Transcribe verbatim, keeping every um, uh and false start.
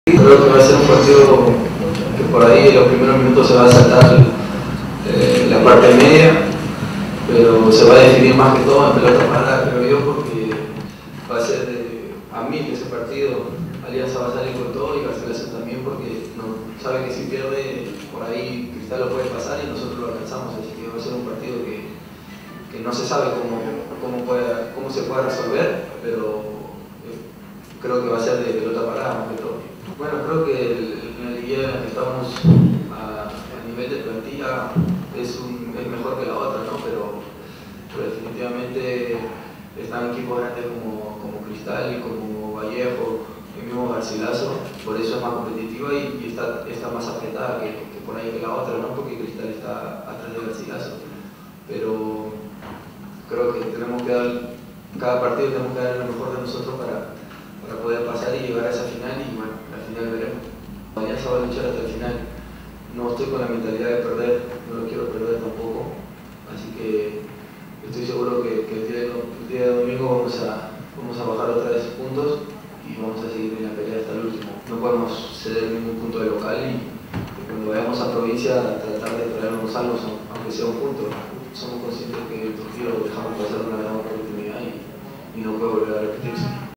Creo que va a ser un partido que por ahí en los primeros minutos se va a saltar eh, la parte media, pero se va a definir más que todo en pelota parada, creo yo, porque va a ser de, a mí ese partido. Alianza va a salir con todo y Garcilaso también, porque no, sabe que si pierde por ahí Cristal lo puede pasar y nosotros lo alcanzamos, así que va a ser un partido que, que no se sabe cómo, cómo, puede, cómo se puede resolver, pero eh, creo que va a ser de pelota parada más que todo. Bueno, creo que el, en la liguilla en la que estamos a, a nivel de plantilla es, un, es mejor que la otra, ¿no? Pero, pero definitivamente están equipos grandes como, como Cristal y como Vallejo, el mismo Garcilaso, por eso es más competitiva y, y está, está más apretada que, que por ahí que la otra, ¿no? Porque Cristal está atrás de Garcilaso. Pero creo que tenemos que dar, cada partido tenemos que dar lo mejor de nosotros para, para poder pasar y llegar a esa final, y bueno, al final veremos. Alianza va a luchar hasta el final. No estoy con la mentalidad de perder, no lo quiero perder tampoco, así que estoy seguro que, que el, día de, el día de domingo vamos a, vamos a bajar otra vez puntos y vamos a seguir en la pelea hasta el último. No podemos ceder ningún punto de local y, y cuando vayamos a provincia tratar de traernos algo, aunque sea un punto. Somos conscientes que el Trujillo dejamos pasar una gran oportunidad y, y no puede volver a repetirse.